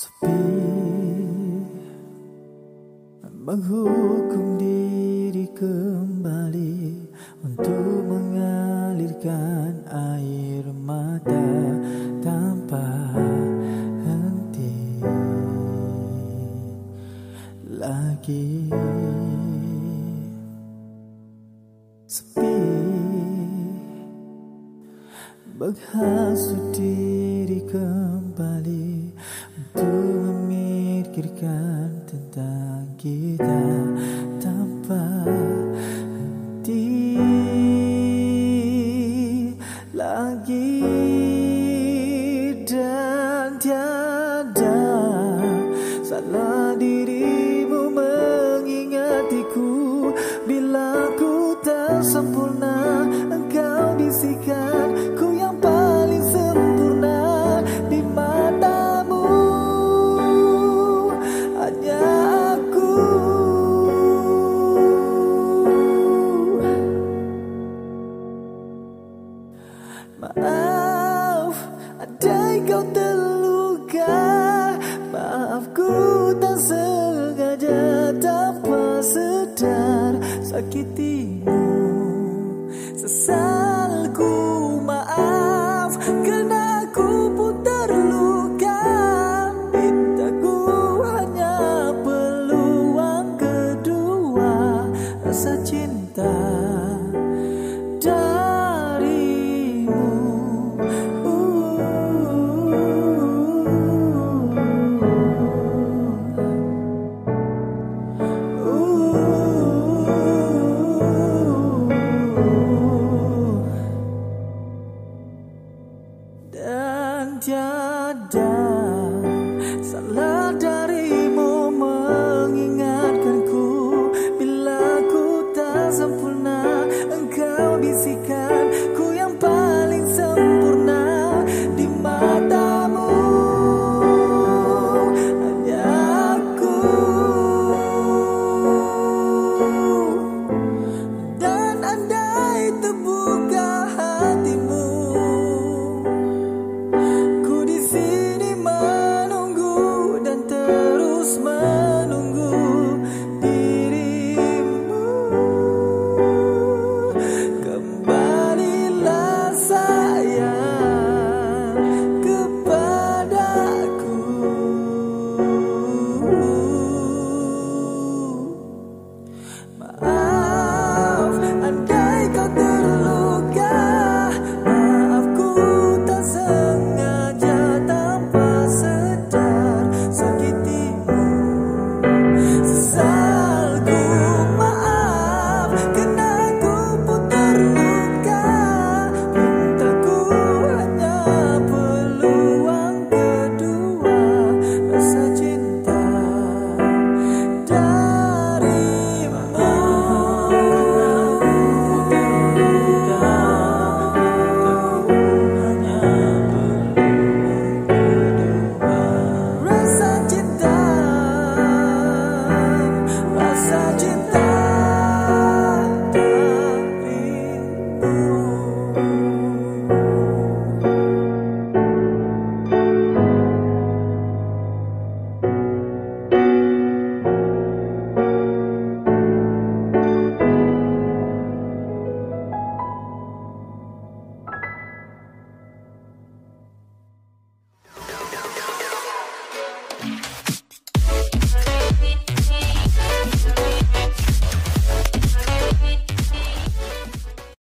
Sepi menghukum diri kembali untuk mengalirkan air mata tanpa henti lagi. Sepi menghasut diri kembali untuk memikirkan tentang kita tanpa henti lagi. Dan tiada salah dirimu mengingatiku bila ku tak sempurna. Engkau bisikan ku yang paling sempurna di matamu. Hanya aku. Maaf, andai kau terluka. Maaf, ku tak sengaja tanpa sadar sakiti